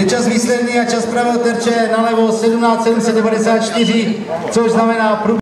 čas výsledný a čas pravého terče nalevo 17 794, což znamená